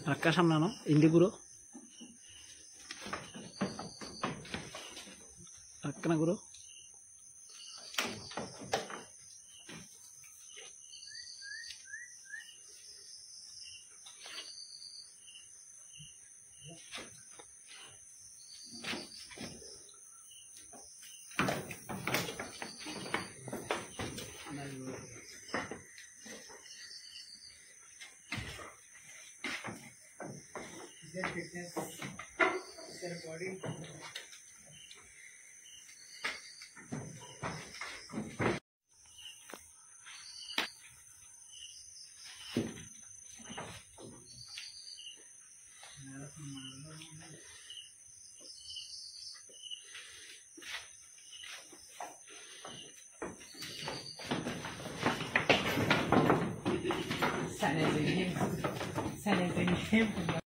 Rakasa mana no? Indi guru. Rakkana guru. Fitness, their body. Sana zengin, sana zengin.